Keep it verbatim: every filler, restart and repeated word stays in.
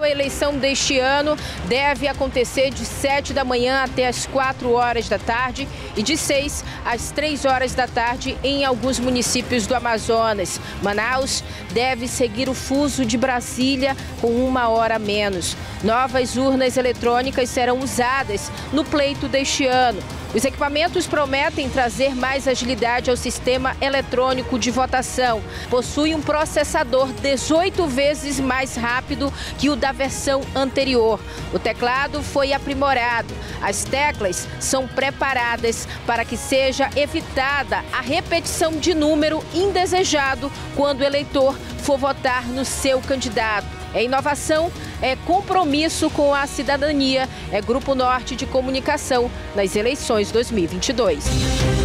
a eleição deste ano deve acontecer de sete da manhã até as quatro horas da tarde e de seis às três horas da tarde em alguns municípios do Amazonas. Manaus deve seguir o fuso de Brasília com uma hora a menos. Novas urnas eletrônicas serão usadas no pleito deste ano. Os equipamentos prometem trazer mais agilidade ao sistema eletrônico de votação. Possui um processador dezoito vezes mais rápido que o da versão anterior. O teclado foi aprimorado. As teclas são preparadas para que seja evitada a repetição de número indesejado quando o eleitor for votar no seu candidato. É inovação, é compromisso com a cidadania, é Grupo Norte de Comunicação nas eleições dois mil e vinte e dois.